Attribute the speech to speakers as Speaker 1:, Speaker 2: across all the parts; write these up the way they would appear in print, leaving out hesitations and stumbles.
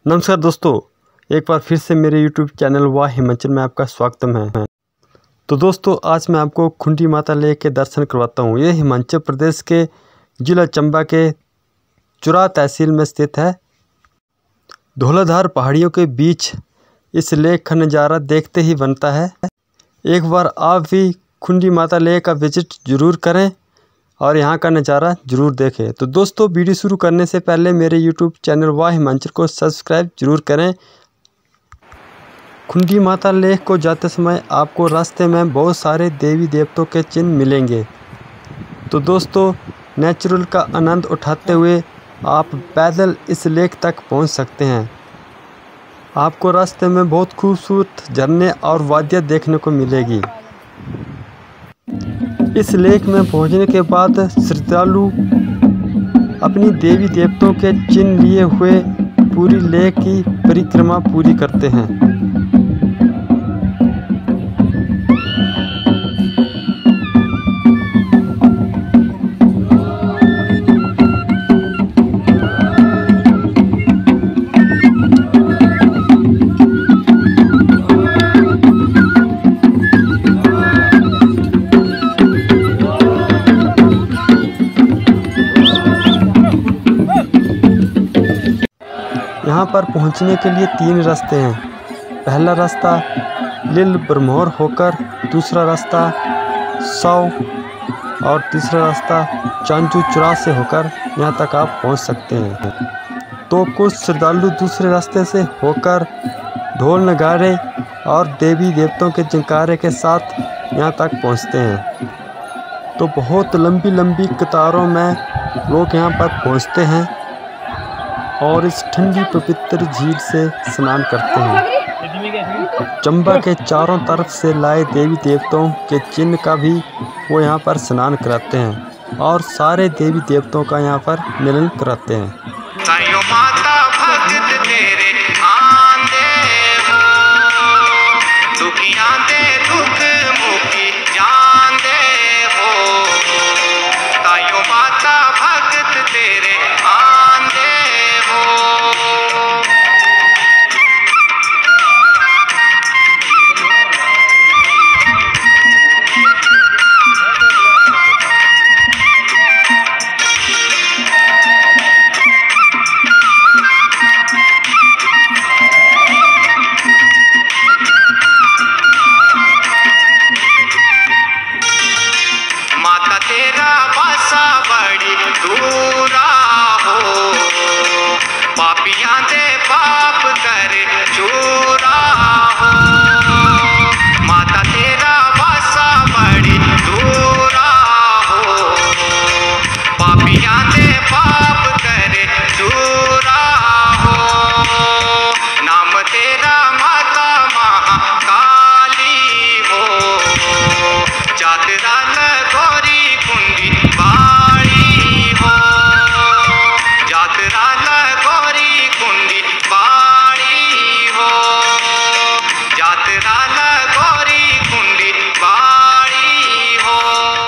Speaker 1: नमस्कार दोस्तों, एक बार फिर से मेरे YouTube चैनल वाह हिमाचल में आपका स्वागतम है। तो दोस्तों, आज मैं आपको खुंडी माता लेक के दर्शन करवाता हूँ। ये हिमाचल प्रदेश के जिला चंबा के चुराह तहसील में स्थित है। धौलाधार पहाड़ियों के बीच इस लेक का नज़ारा देखते ही बनता है। एक बार आप भी खुंडी माता लेक का विजिट ज़रूर करें और यहाँ का नज़ारा ज़रूर देखें। तो दोस्तों, वीडियो शुरू करने से पहले मेरे YouTube चैनल वाह हिमाचल को सब्सक्राइब ज़रूर करें। खुंडी माता लेक को जाते समय आपको रास्ते में बहुत सारे देवी देवताओं के चिन्ह मिलेंगे। तो दोस्तों, नेचुरल का आनंद उठाते हुए आप पैदल इस लेक तक पहुंच सकते हैं। आपको रास्ते में बहुत खूबसूरत झरने और वादियाँ देखने को मिलेगी। इस लेक में पहुंचने के बाद श्रद्धालु अपनी देवी देवताओं के चिन्ह लिए हुए पूरी लेक की परिक्रमा पूरी करते हैं। यहाँ पर पहुँचने के लिए 3 रास्ते हैं। पहला रास्ता लिल ब्रह्मौर होकर, दूसरा रास्ता सौ और तीसरा रास्ता चांचू चुराह से होकर यहाँ तक आप पहुँच सकते हैं। तो कुछ श्रद्धालु दूसरे रास्ते से होकर ढोल नगाड़े और देवी देवताओं के जयकारे के साथ यहाँ तक पहुँचते हैं। तो बहुत लंबी लंबी कतारों में लोग यहाँ पर पहुँचते हैं और इस ठंडी पवित्र झील से स्नान करते हैं। चंबा के चारों तरफ से लाए देवी देवताओं के चिन्ह का भी वो यहाँ पर स्नान कराते हैं और सारे देवी देवताओं का यहाँ पर मिलन कराते हैं।
Speaker 2: पापियां दे पाप कर चूरा हो, माता तेरा वासा बड़ी दूरा हो। पापियां दे पाप कर चूरा हो, नाम तेरा माता महाकाली हो। चादरा लगोरी कुंडी बाड़ी हो, चादरा लगोरी कुंडी बाड़ी हो, चादरा लगोरी कुंडी बाड़ी हो।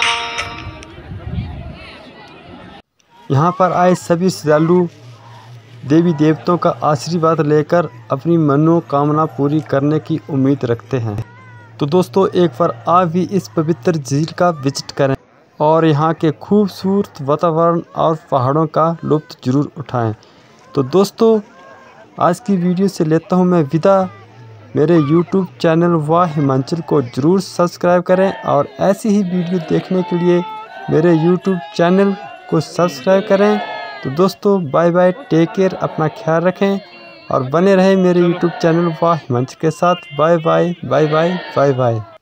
Speaker 1: यहाँ पर आए सभी श्रद्धालु देवी देवताओं का आशीर्वाद लेकर अपनी मनोकामना पूरी करने की उम्मीद रखते हैं। तो दोस्तों, एक बार आप भी इस पवित्र झील का विजिट करें और यहाँ के खूबसूरत वातावरण और पहाड़ों का लुत्फ़ ज़रूर उठाएं। तो दोस्तों, आज की वीडियो से लेता हूँ मैं विदा। मेरे YouTube चैनल वाह हिमाचल को ज़रूर सब्सक्राइब करें और ऐसी ही वीडियो देखने के लिए मेरे YouTube चैनल को सब्सक्राइब करें। तो दोस्तों, बाय बाय, टेक केयर, अपना ख्याल रखें और बने रहें मेरे YouTube चैनल वाह हिमाचल के साथ। Bye bye, bye bye, bye bye.